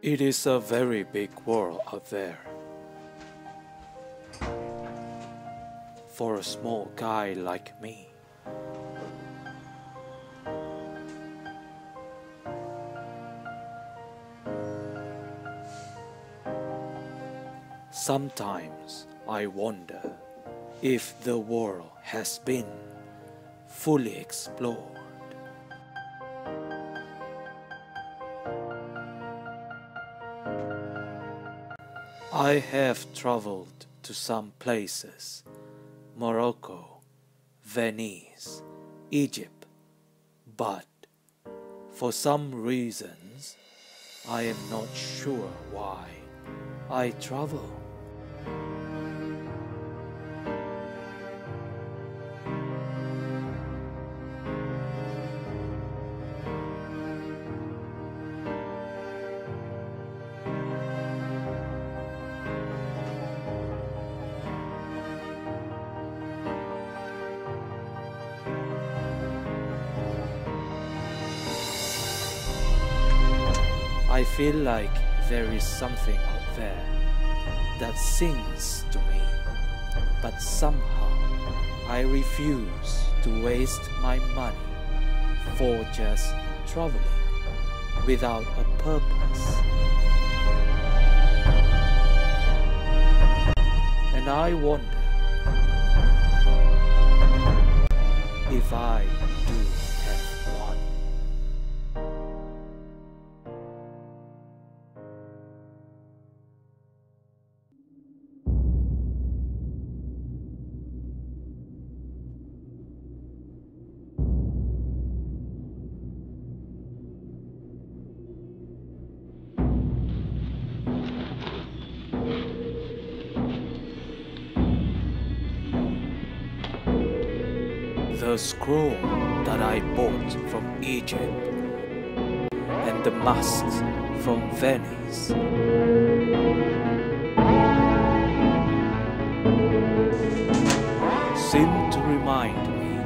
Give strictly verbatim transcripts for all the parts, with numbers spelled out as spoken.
It is a very big world out there. For a small guy like me. Sometimes I wonder if the world has been fully explored. I have traveled to some places, Morocco, Venice, Egypt, but for some reasons, I am not sure why I travel. I feel like there is something out there that sings to me, but somehow I refuse to waste my money for just traveling without a purpose. And I wonder if I do have one. The scroll that I bought from Egypt and the masks from Venice seem to remind me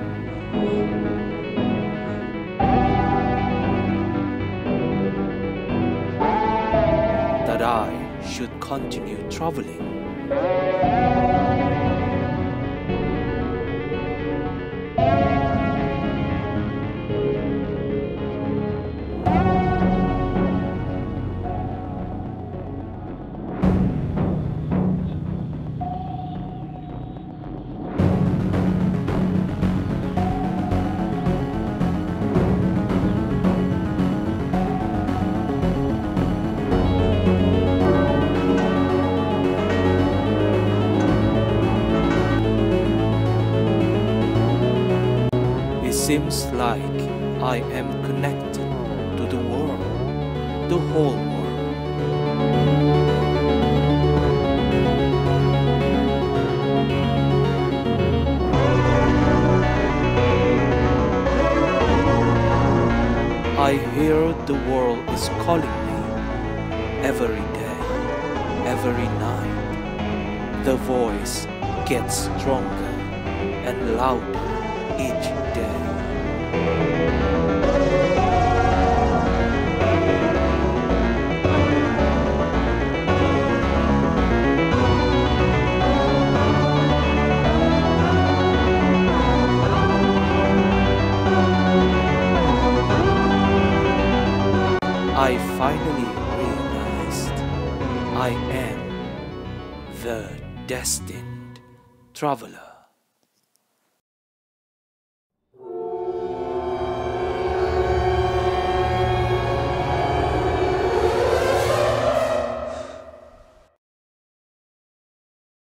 that I should continue traveling. Seems like I am connected to the world, the whole world. I hear the world is calling me every day, every night. The voice gets stronger and louder each day. I finally realized I am the destined traveler.